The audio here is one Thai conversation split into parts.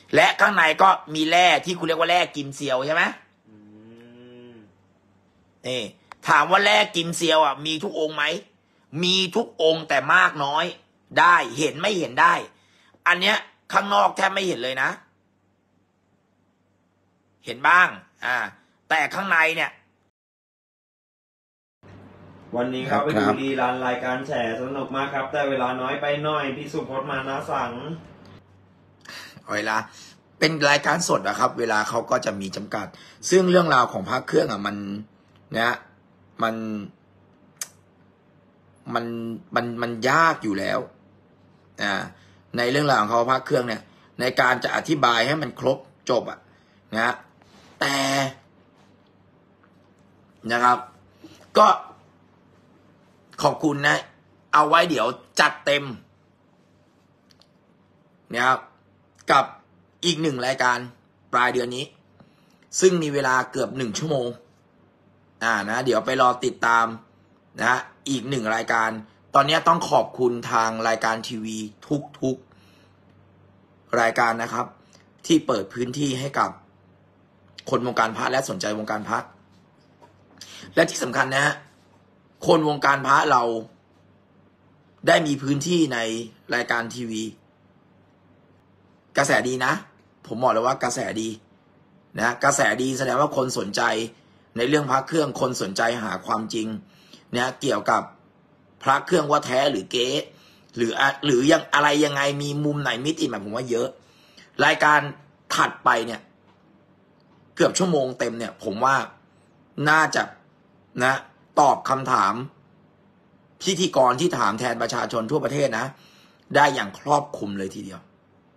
และข้างในก็มีแร่ที่คุณเรียกว่าแร่กิมเซียวใช่ไหมนี่ถามว่าแร่กิมเซียวอ่ะมีทุกองค์ไหมมีทุกองค์แต่มากน้อยได้เห็นไม่เห็นได้อันเนี้ยข้างนอกแทบไม่เห็นเลยนะเห็นบ้างแต่ข้างในเนี่ยวันนี้ครับไปดูรีรันรายการแฉสนุกมากครับแต่เวลาน้อยไปหน่อยพี่สุพจน์มานะสั่งเวลาเป็นรายการสดนะครับเวลาเขาก็จะมีจำกัดซึ่งเรื่องราวของพระเครื่องมันนะมันยากอยู่แล้วในเรื่องราวของเขาพระเครื่องเนี่ยในการจะอธิบายให้มันครบจบนะแต่นะครับก็ขอบคุณนะเอาไว้เดี๋ยวจัดเต็มนะครับกับอีก1รายการปลายเดือนนี้ซึ่งมีเวลาเกือบ1 ชั่วโมงนะเดี๋ยวไปรอติดตามนะอีก1รายการตอนนี้ต้องขอบคุณทางรายการทีวีทุกรายการนะครับที่เปิดพื้นที่ให้กับคนวงการพระและสนใจวงการพระและที่สำคัญนะฮะคนวงการพระเราได้มีพื้นที่ในรายการทีวีกระแสดีนะผมบอกเลยว่ากระแสดีนะกระแสดีแสดงว่าคนสนใจในเรื่องพระเครื่องคนสนใจหาความจริงนะเกี่ยวกับพระเครื่องว่าแท้หรือเก๊หรือยังอะไรยังไงมีมุมไหนมิติแบบผมว่าเยอะรายการถัดไปเนี่ยเกือบชั่วโมงเต็มเนี่ยผมว่าน่าจะนะตอบคำถามพิธีกรที่ถามแทนประชาชนทั่วประเทศนะได้อย่างครอบคลุมเลยทีเดียว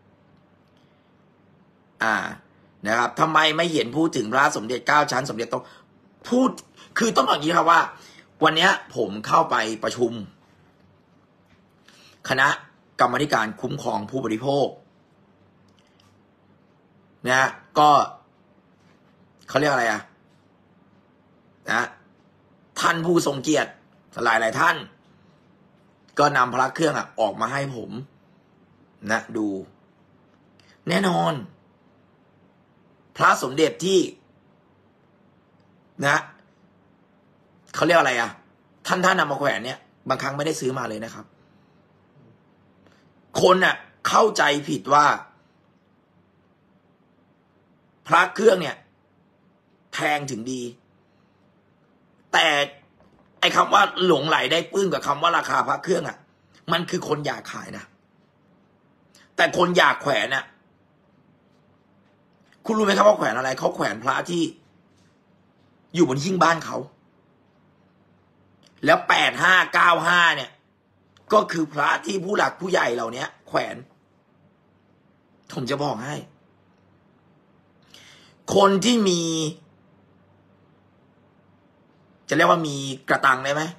นะครับทำไมไม่เห็นพูดถึงพระสมเด็จ9 ชั้นสมเด็จโตพูดคือต้องบอกอย่างนี้ครับว่าวันนี้ผมเข้าไปประชุมคณะกรรมาธิการคุ้มครองผู้บริโภคนะก็เขาเรียกอะไรนะท่านผู้ทรงเกียรติหลายท่านก็นำพระเครื่องออกมาให้ผมนะดูแน่นอนพระสมเด็จที่นะเขาเรียกอะไรท่านนำมาแขวนเนี่ยบางครั้งไม่ได้ซื้อมาเลยนะครับคนเข้าใจผิดว่าพระเครื่องเนี่ยแพงถึงดีแต่ไอ้คำว่าหลงไหลได้ปลื้มกับคำว่าราคาพระเครื่องมันคือคนอยากขายนะแต่คนอยากแขวนคุณรู้ไหมครับว่าแขวนอะไรเขาแขวนพระที่อยู่บนหิ้งบ้านเขาแล้ว8595เนี่ยก็คือพระที่ผู้หลักผู้ใหญ่เหล่านี้แขวนผมจะบอกให้คนที่มีจะเรียกว่ามีกระตังได้ไหม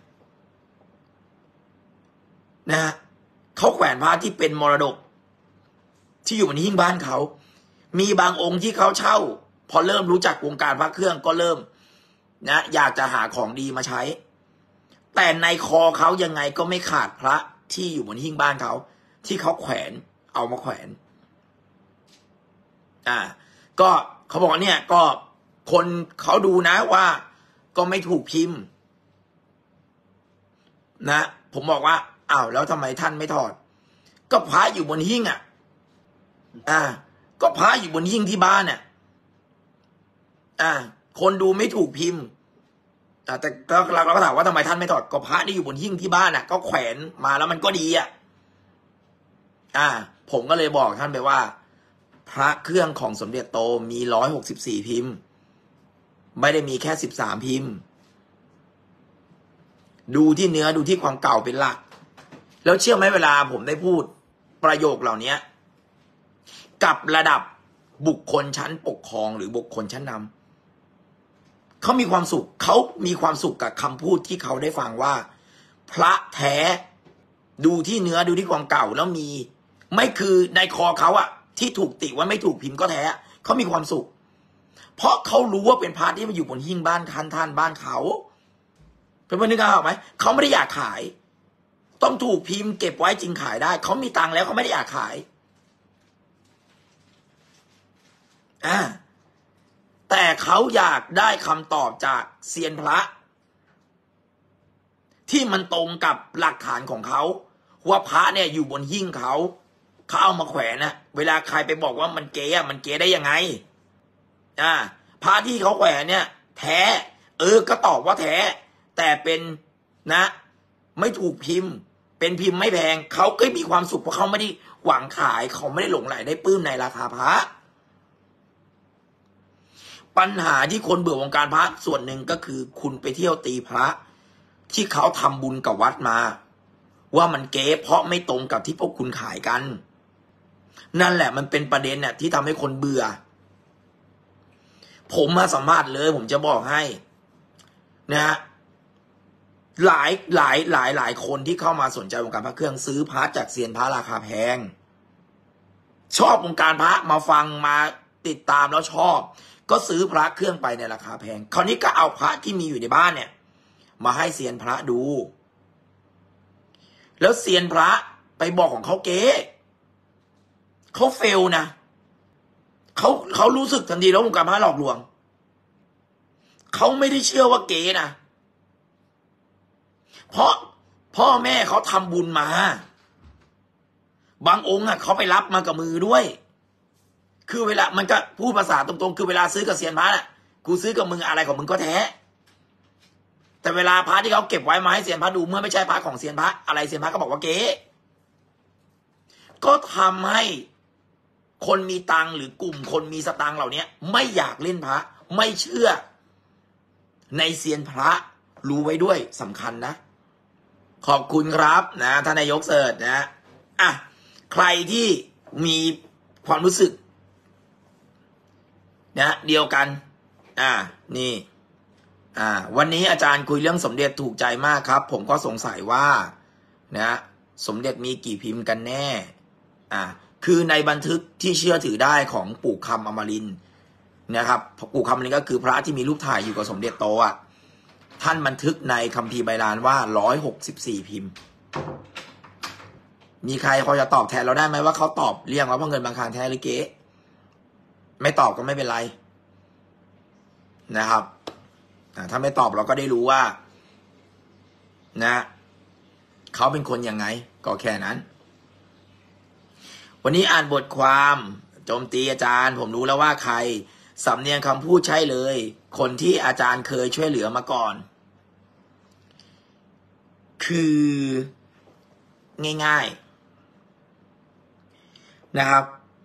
นะเขาแขวนพระที่เป็นมรดกที่อยู่บนหิ้งบ้านเขามีบางองค์ที่เขาเช่าพอเริ่มรู้จักวงการพระเครื่องก็เริ่มนะอยากจะหาของดีมาใช้แต่ในคอเขายังไงก็ไม่ขาดพระที่อยู่บนหิ้งบ้านเขาที่เขาแขวนเอามาแขวนก็เขาบอกเนี่ยก็คนเขาดูนะว่าก็ไม่ถูกพิมพ์นะผมบอกว่าอ้าวแล้วทำไมท่านไม่ถอดก็พระอยู่บนหิ้งก็พระอยู่บนหิ้งที่บ้านคนดูไม่ถูกพิมพ์แต่เราก็ถามว่าทำไมท่านไม่ถอดก็พระที่อยู่บนหิ้งที่บ้านก็แขวนมาแล้วมันก็ดีผมก็เลยบอกท่านไปว่าพระเครื่องของสมเด็จโตมี164พิมพ์ไม่ได้มีแค่13พิมพ์ดูที่เนื้อดูที่ความเก่าเป็นหลักแล้วเชื่อไหมเวลาผมได้พูดประโยคเหล่านี้กับระดับบุคคลชั้นปกครองหรือบุคคลชั้นนำเขามีความสุขกับคำพูดที่เขาได้ฟังว่าพระแท้ดูที่เนื้อดูที่ความเก่าแล้วมีไม่คือในคอเขาที่ถูกติว่าไม่ถูกพิมพ์ก็แท้เขามีความสุขเพราะเขารู้ว่าเป็นพระที่มาอยู่บนหิ้งบ้านท่านบ้านเขาเป็นคนนึกออกไหมเขาไม่ได้อยากขายต้องถูกพิมพ์เก็บไว้จริงขายได้เขามีตังค์แล้วเขาไม่ได้อยากขายแต่เขาอยากได้คำตอบจากเซียนพระที่มันตรงกับหลักฐานของเขาว่าพระเนี่ยอยู่บนหิ้งเขาเอามาแขวนนะเวลาใครไปบอกว่ามันเก๊มันเก๊ได้ยังไงพระที่เขาแขวนเนี่ยแท้ก็ตอบว่าแท้แต่เป็นนะไม่ถูกพิมพ์เป็นพิมพ์ไม่แพงเขาก็มีความสุขเพราะเขาไม่ได้หวังขายเขาไม่ได้หลงไหลได้ปลื้มในราคาพระปัญหาที่คนเบื่อวงการพระส่วนหนึ่งก็คือคุณไปเที่ยวตีพระที่เขาทำบุญกับวัดมาว่ามันเก๊เพราะไม่ตรงกับที่พวกคุณขายกันนั่นแหละมันเป็นประเด็นที่ทำให้คนเบื่อผมมาสัมภาษณ์เลยผมจะบอกให้นะฮะหลายคนที่เข้ามาสนใจวงการพระเครื่องซื้อพระจากเซียนพระราคาแพงชอบวงการพระมาฟังมาติดตามแล้วชอบก็ซื้อพระเครื่องไปในราคาแพงคราวนี้ก็เอาพระที่มีอยู่ในบ้านเนี่ยมาให้เซียนพระดูแล้วเซียนพระไปบอกของเขาเก๊เขาเฟลนะเขารู้สึกทันทีแล้ววงการพระหลอกลวงเขาไม่ได้เชื่อว่าเก๊นะเพราะพ่อแม่เขาทำบุญมาบางองค์เขาไปรับมากับมือด้วยคือเวลามันก็พูดภาษาตรงๆคือเวลาซื้อกับเซียนพระกูซื้อกับมึงอะไรของมึงก็แท้แต่เวลาพระที่เขาเก็บไว้มาให้เซียนพระดูเมื่อไม่ใช่พระของเซียนพระอะไรเซียนพระก็บอกว่าเก๊ก็ทำให้คนมีตังหรือกลุ่มคนมีสตังเหล่านี้ไม่อยากเล่นพระไม่เชื่อในเซียนพระรู้ไว้ด้วยสำคัญนะขอบคุณครับนะท่านนายกเสิร์ชนะใครที่มีความรู้สึกนะเดียวกันนี่วันนี้อาจารย์คุยเรื่องสมเด็จถูกใจมากครับผมก็สงสัยว่านะสมเด็จมีกี่พิมพ์กันแน่คือในบันทึกที่เชื่อถือได้ของปู่คำอมรินทร์นะครับปู่คำอมรินทร์ก็คือพระที่มีรูปถ่ายอยู่กับสมเด็จโตท่านบันทึกในคัมภีร์ไบรานว่า164พิมพ์มีใครพอจะตอบแทนเราได้ไหมว่าเขาตอบเรียงว่าพระเงินบางคารแท้หรือเก๊ไม่ตอบก็ไม่เป็นไรนะครับถ้าไม่ตอบเราก็ได้รู้ว่านะเขาเป็นคนยังไงก็แค่นั้นวันนี้อ่านบทความโจมตีอาจารย์ผมรู้แล้วว่าใครสำเนียงคำพูดใช่เลยคนที่อาจารย์เคยช่วยเหลือมาก่อนคือง่ายๆนะครับ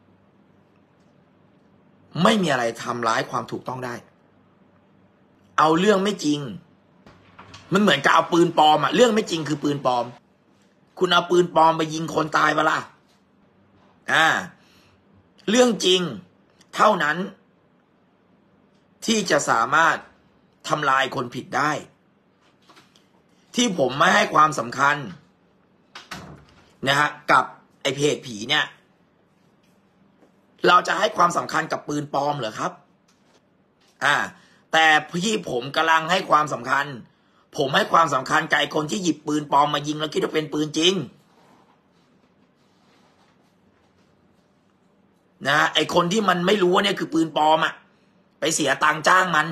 ไม่มีอะไรทำร้ายความถูกต้องได้เอาเรื่องไม่จริงมันเหมือนกับเอาปืนปลอมเรื่องไม่จริงคือปืนปลอมคุณเอาปืนปลอมไปยิงคนตายปะล่ะเรื่องจริงเท่านั้นที่จะสามารถทำลายคนผิดได้ที่ผมไม่ให้ความสำคัญนะฮะกับไอ้เพจผีเนี่ยเราจะให้ความสำคัญกับปืนปลอมเหรอครับแต่ที่ผมกำลังให้ความสำคัญผมให้ความสำคัญกับคนที่หยิบปืนปลอมมายิงแล้วคิดว่าเป็นปืนจริงนะไอคนที่มันไม่รู้ว่าเนี่ยคือปืนปลอมไปเสียตังค์จ้างมัน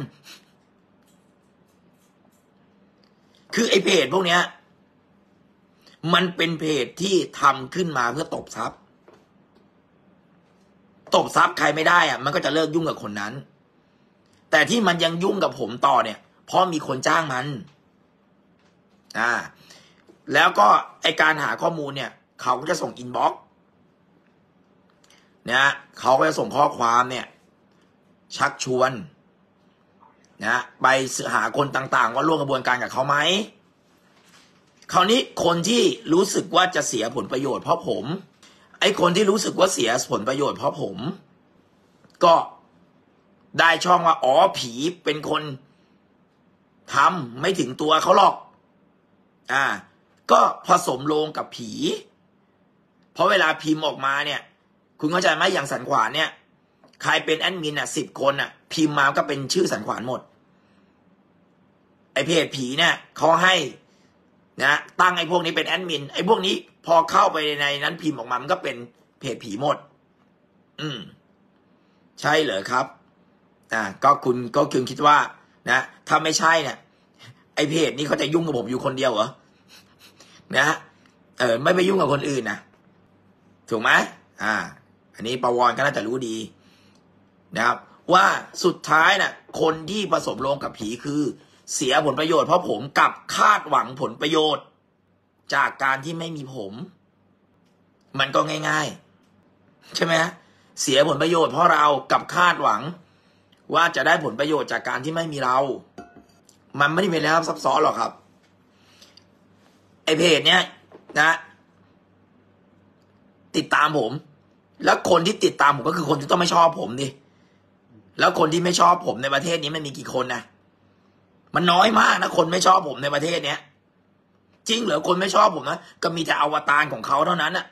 คือไอเพจพวกเนี้ยมันเป็นเพจที่ทำขึ้นมาเพื่อตบทรัพย์ใครไม่ได้มันก็จะเลิกยุ่งกับคนนั้นแต่ที่มันยังยุ่งกับผมต่อเนี่ยเพราะมีคนจ้างมันแล้วก็ไอการหาข้อมูลเนี่ยเขาก็จะส่งอินบ็อกซ์นะเขาก็จะส่งข้อความเนี่ยชักชวนนะไปหาคนต่างๆว่าร่วมกระบวนการกับเขาไหมคราวนี้คนที่รู้สึกว่าจะเสียผลประโยชน์เพราะผมไอคนที่รู้สึกว่าเสียผลประโยชน์เพราะผมก็ได้ช่องว่าผีเป็นคนทำไม่ถึงตัวเขาหรอกก็ผสมโลงกับผีเพราะเวลาพิมพ์ออกมาเนี่ยคุณเข้าใจไหมอย่างสันขวานเนี่ยใครเป็นแอดมิน10 คนพิมพ์มาก็เป็นชื่อสันขวานหมดไอเพจผีเนี่ยเขาให้นะตั้งไอพวกนี้เป็นแอดมินไอพวกนี้พอเข้าไปในนั้นพิมพ์ออกมามันก็เป็นเพจผีหมดฉใช่เหรอครับก็คุณคิดว่านะถ้าไม่ใช่เนี่ยไอเพจนี้เขาจะยุ่งกับผมอยู่คนเดียวเหรอนะไม่ไปยุ่งกับคนอื่นนะถูกไหมอันนี้ปวรก็น่าจะรู้ดีนะครับว่าสุดท้ายน่ะคนที่ผสมลงกับผีคือเสียผลประโยชน์เพราะผมกับคาดหวังผลประโยชน์จากการที่ไม่มีผมมันก็ง่ายๆใช่ไหมเสียผลประโยชน์เพราะเรากับคาดหวังว่าจะได้ผลประโยชน์จากการที่ไม่มีเรามันไม่ได้เป็นแล้วซับซ้อนหรอกครับไอเพจเนี้ยนะติดตามผมแล้วคนที่ติดตามผมก็คือคนที่ต้องไม่ชอบผมดิแล้วคนที่ไม่ชอบผมในประเทศนี้มันมีกี่คนนะมันน้อยมากนะคนไม่ชอบผมในประเทศเนี้ยจริงเหรอคนไม่ชอบผมนะก็มีแต่อวตารของเขาเท่านั้นน่ะ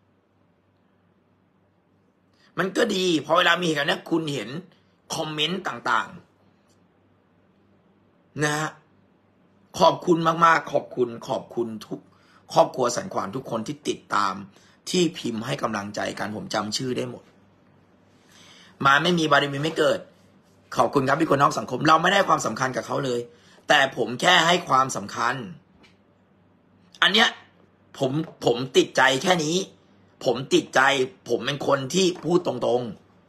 มันก็ดีพอเวลามีเหตุการณ์นี้คุณเห็นคอมเมนต์ต่างๆนะฮะขอบคุณมากๆขอบคุณทุกครอบครัวสันขวานทุกคนที่ติดตามที่พิมพ์ให้กำลังใจกันผมจำชื่อได้หมดมาไม่มีบารมีไม่เกิดขอบคุณครับพี่คนนอกสังคมเราไม่ได้ความสำคัญกับเขาเลยแต่ผมแค่ให้ความสำคัญอันเนี้ยผมติดใจแค่นี้ผมติดใจผมเป็นคนที่พูดตรง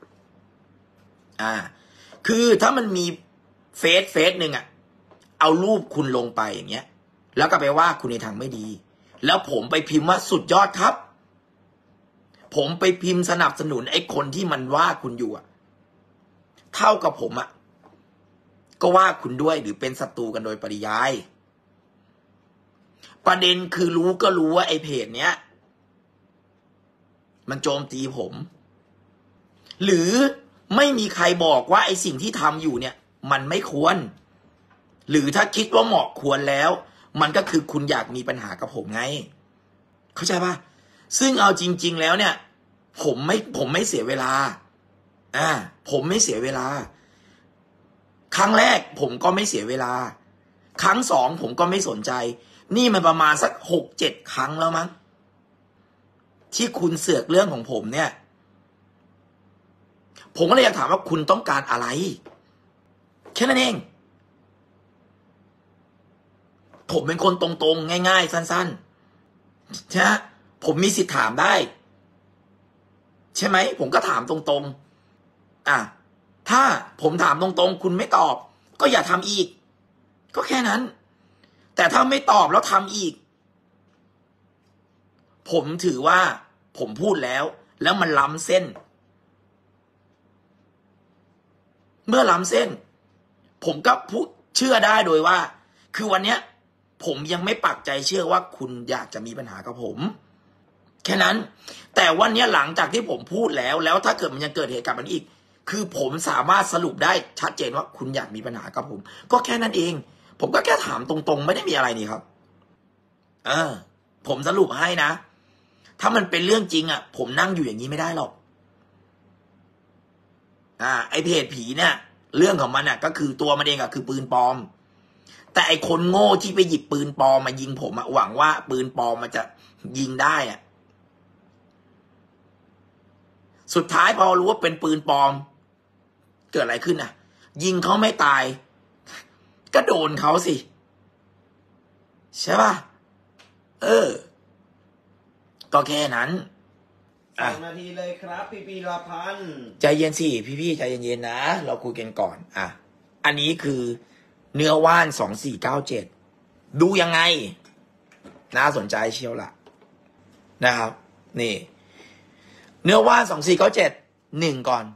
ๆคือถ้ามันมีเฟซหนึ่งเอารูปคุณลงไปอย่างเงี้ยแล้วก็ไปว่าคุณในทางไม่ดีแล้วผมไปพิมพ์ว่าสุดยอดครับผมไปพิมพ์สนับสนุนไอ้คนที่มันว่าคุณอยู่เท่ากับผมก็ว่าคุณด้วยหรือเป็นศัตรูกันโดยปริยายประเด็นคือรู้ก็รู้ว่าไอ้เพจเนี้ยมันโจมตีผมหรือไม่มีใครบอกว่าไอ้สิ่งที่ทำอยู่เนี่ยมันไม่ควรหรือถ้าคิดว่าเหมาะควรแล้วมันก็คือคุณอยากมีปัญหากับผมไงเข้าใจป่ะซึ่งเอาจริงๆแล้วเนี่ยผมไม่เสียเวลาผมไม่เสียเวลาครั้งแรกผมก็ไม่เสียเวลาครั้งสองผมก็ไม่สนใจนี่มันประมาณสัก6-7 ครั้งแล้วมั้งที่คุณเสือกเรื่องของผมเนี่ยผมก็เลยอยากถามว่าคุณต้องการอะไรแค่นั้นเองผมเป็นคนตรงๆง่ายๆสั้นๆใช่ไหมผมมีสิทธิ์ถามได้ใช่ไหมผมก็ถามตรงๆถ้าผมถามตรงๆคุณไม่ตอบก็อย่าทำอีกก็แค่นั้นแต่ถ้าไม่ตอบแล้วทำอีกผมถือว่าผมพูดแล้วมันล้ำเส้นเมื่อล้ำเส้นผมก็พูดเชื่อได้โดยว่าคือวันเนี้ยผมยังไม่ปักใจเชื่อว่าคุณอยากจะมีปัญหากับผมแค่นั้นแต่วันนี้หลังจากที่ผมพูดแล้วถ้าเกิดมันยังเกิดเหตุการณ์แบบนี้อีกคือผมสามารถสรุปได้ชัดเจนว่าคุณอยากมีปัญหากับผมก็แค่นั้นเองผมก็แค่ถามตรงๆไม่ได้มีอะไรนี่ครับผมสรุปให้นะถ้ามันเป็นเรื่องจริงผมนั่งอยู่อย่างนี้ไม่ได้หรอกไอเพจผีเนี่ยเรื่องของมันก็คือตัวมันเองคือปืนปลอมแต่ไอคนโง่ที่ไปหยิบปืนปลอมมายิงผมหวังว่าปืนปลอมมันจะยิงได้สุดท้ายพอรู้ว่าเป็นปืนปลอมเกิดอะไรขึ้นยิงเขาไม่ตายก็โดนเขาสิใช่ป่ะก็แค่นั้น 2 นาทีเลยครับพี่ปีละพันใจเย็นสิพี่ใจเย็นๆนะเราคุยกันก่อนอันนี้คือเนื้อว่าน2497ดูยังไงน่าสนใจเชียวล่ะนะครับนี่เนื้อว่าน2497ก่อน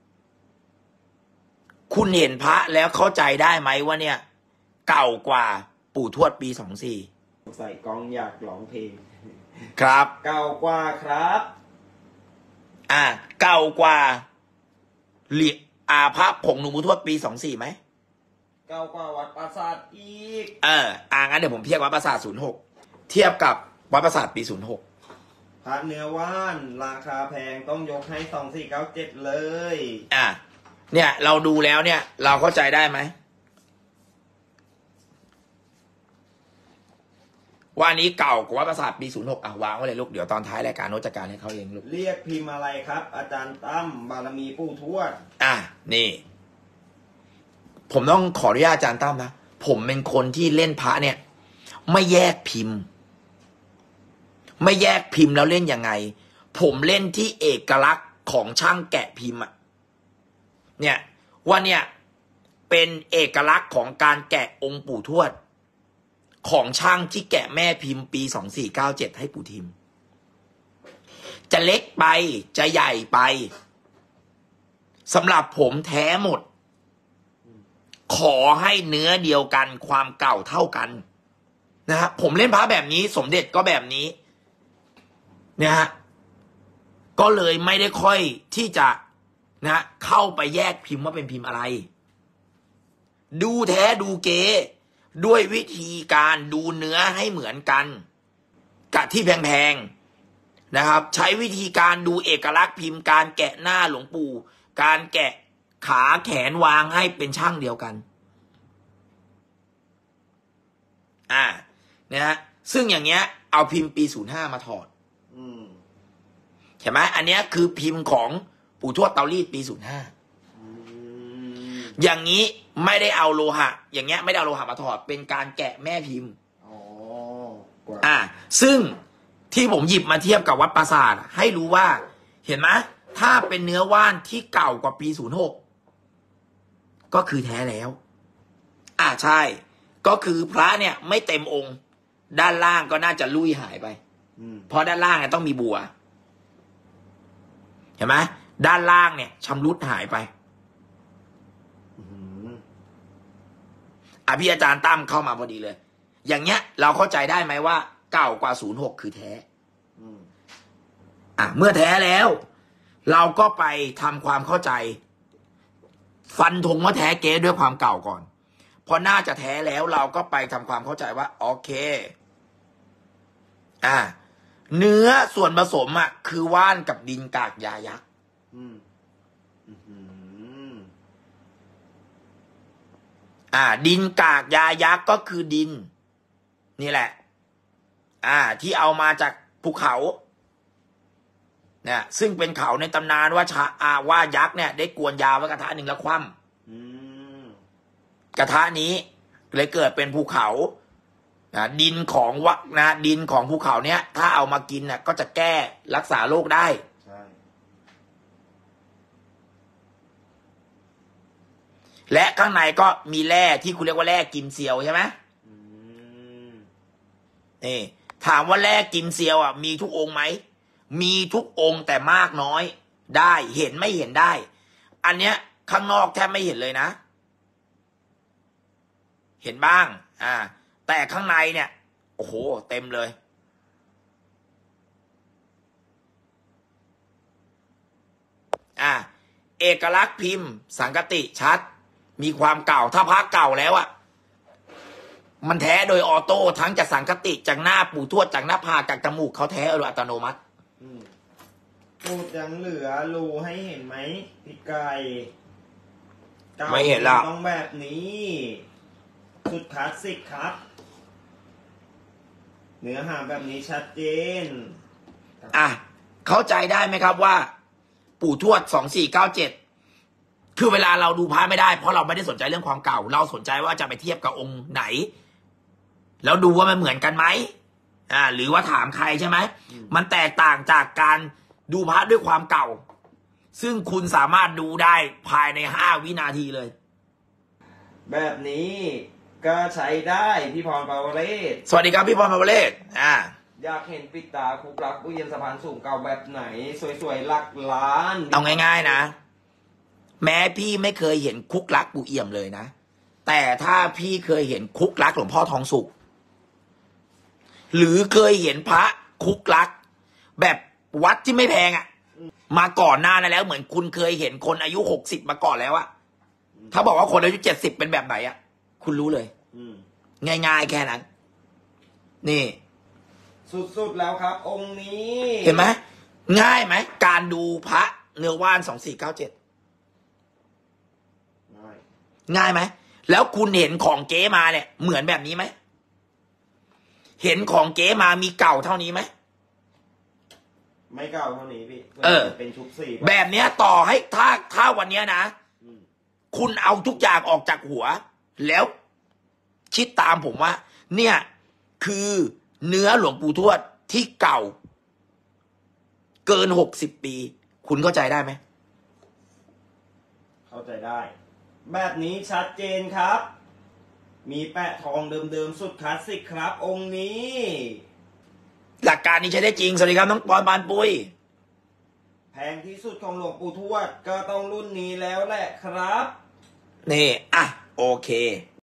คุณเห็นพระแล้วเข้าใจได้ไหมว่าเนี่ยเก่ากว่าปู่ทวดปี24 ใส่กล้องอยากร้องเพลงครับเก่ากว่าครับเก่ากว่าพระผงหลวงปู่ทวดปี24ไหมเก่ากว่าวัดปราสาทอีกงั้นเดี๋ยวผมเทียบวัดปราสาท06เทียบกับวัดปราสาทปี06 พระเนื้อว่านราคาแพงต้องยกให้2497เลยเนี่ยเราดูแล้วเนี่ยเราเข้าใจได้ไหมว่าอันนี้เก่ากว่าวัดประสาทปี06วางไว้เลยลูกเดี๋ยวตอนท้ายรายการโน้ตจัดการให้เขาเองลูกเรียกพิมพ์อะไรครับ อาจารย์ตั้มบารมีปู่ทวดนี่ ผมต้องขออนุญาตอาจารย์ตั้มนะผมเป็นคนที่เล่นพระเนี่ย ไม่แยกพิมพ์ ไม่แยกพิมพ์แล้วเล่นยังไงผมเล่นที่เอกลักษณ์ของช่างแกะพิมพ์เนี่ยว่าเนี่ยเป็นเอกลักษณ์ของการแกะองค์ปู่ทวดของช่างที่แกะแม่พิมพ์ปี2497ให้ปู่ทิมจะเล็กไปจะใหญ่ไปสำหรับผมแท้หมดขอให้เนื้อเดียวกันความเก่าเท่ากันนะครับผมเล่นพระแบบนี้สมเด็จก็แบบนี้เนี่ยฮะก็เลยไม่ได้ค่อยที่จะนะเข้าไปแยกพิมพ์ว่าเป็นพิมพ์อะไรดูแท้ดูเก๋ด้วยวิธีการดูเนื้อให้เหมือนกันกับที่แพงๆนะครับใช้วิธีการดูเอกลักษณ์พิมพ์การแกะหน้าหลวงปู่การแกะขาแขนวางให้เป็นช่างเดียวกันนะฮะซึ่งอย่างเงี้ยเอาพิมพ์ปี05มาถอดเห็นไหมอันเนี้ยคือพิมพ์ของปู่ทวดเตารีดปี05อย่างนี้ไม่ได้เอาโลหะอย่างเงี้ยไม่ได้เอาโลหะมาถอดเป็นการแกะแม่พิมพ์ซึ่งที่ผมหยิบมาเทียบกับวัดปราสาทให้รู้ว่าเห็นไหมถ้าเป็นเนื้อว่านที่เก่ากว่าปี06ก็คือแท้แล้วใช่ก็คือพระเนี่ยไม่เต็มองค์ด้านล่างก็น่าจะลุยหายไปเพราะด้านล่างเนี่ยต้องมีบัวเห็นไหมด้านล่างเนี่ยชำรุดหายไปพี่อาจารย์ตั้มเข้ามาพอดีเลยอย่างเงี้ยเราเข้าใจได้ไหมว่าเก่ากว่า06คือแท้เมื่อแท้แล้วเราก็ไปทำความเข้าใจฟันธงว่าแท้เก๊ด้วยความเก่าก่อนพอน่าจะแท้แล้วเราก็ไปทำความเข้าใจว่าโอเคเนื้อส่วนผสมคือว่านกับดินกากยายักษ์ดินกากยายักษ์ก็คือดินนี่แหละที่เอามาจากภูเขาเนี่ยซึ่งเป็นเขาในตำนานว่ายักษ์เนี่ยได้กวนยาไว้กระทะหนึ่งแล้วคว่ำกระทะนี้เลยเกิดเป็นภูเขาดินของดินของภูเขาเนี้ยถ้าเอามากินก็จะแก้รักษาโรคได้ใช่และข้างในก็มีแร่ที่คุณเรียกว่าแร่กิมเซียวใช่ไหมนี่ถามว่าแร่กิมเซียวมีทุกองค์ไหมมีทุกองค์แต่มากน้อยได้เห็นไม่เห็นได้อันเนี้ยข้างนอกแทบไม่เห็นเลยนะเห็นบ้างแต่ข้างในเนี่ยโอ้โหเต็มเลยเอกลักษณ์พิมพ์สังกติชัดมีความเก่าถ้าพระเก่าแล้วมันแท้โดยออโต้ทั้งจากสังกติจากหน้าปู่ทวดจากหน้าผากจากจมูกเขาแท้โดยอัตโนมัติพูดยังเหลือรูให้เห็นไหมพี่ไก่ไม่เห็นหรอกต้องแบบนี้สุดคลาสสิกครับเนื้อหาแบบนี้ชัดเจนเข้าใจได้ไหมครับว่าปู่ทวด2497คือเวลาเราดูพระไม่ได้เพราะเราไม่ได้สนใจเรื่องความเก่าเราสนใจว่าจะไปเทียบกับองค์ไหนแล้วดูว่ามันเหมือนกันไหมหรือว่าถามใครใช่ไหมมันแตกต่างจากการดูพระด้วยความเก่าซึ่งคุณสามารถดูได้ภายใน5 วินาทีเลยแบบนี้ก็ใช้ได้พี่พรปาวเรศสวัสดีครับพี่พรปาวเรศอยากเห็นปิดตาคุกรักตู้เย็นสะพานสูงเก่าแบบไหนสวยๆหลักล้านเอาง่ายๆนะแม้พี่ไม่เคยเห็นคุกรักปู่เอี่ยมเลยนะแต่ถ้าพี่เคยเห็นคุกรักหลวงพ่อทองสุขหรือเคยเห็นพระคุกรักแบบวัดที่ไม่แพงมาก่อนหน้านั้นแล้วเหมือนคุณเคยเห็นคนอายุ60มาก่อนแล้วถ้าบอกว่าคนอายุ70เป็นแบบไหนคุณรู้เลยง่ายๆแค่นั้นนี่สุดๆแล้วครับองค์นี้เห็นไหมง่ายไหมการดูพระเนื้อว่าน2497ง่ายไหมแล้วคุณเห็นของเก๊มาเนี่ยเหมือนแบบนี้ไหมเห็นของเก๊มามีเก่าเท่านี้ไหมไม่เก่าเท่านี้พี่ เป็นชุบสี่แบบเนี้ยต่อให้ถ้าวันเนี้ยนะ คุณเอาทุกอย่างออกจากหัว แล้วคิดตามผมว่า เนี่ย คือเนื้อหลวงปู่ทวดที่เก่า เกิน60 ปี คุณเข้าใจได้ไหมเข้าใจได้ แบบนี้ชัดเจนครับ มีแปะทองเดิมๆสุดคลาสสิกครับ องค์นี้หลักการนี้ใช้ได้จริง สวัสดีครับน้องปอนบานปุ้ยแพงที่สุดของหลวงปู่ทวดก็ต้องรุ่นนี้แล้วแหละครับนี่ อ่ะ โอเค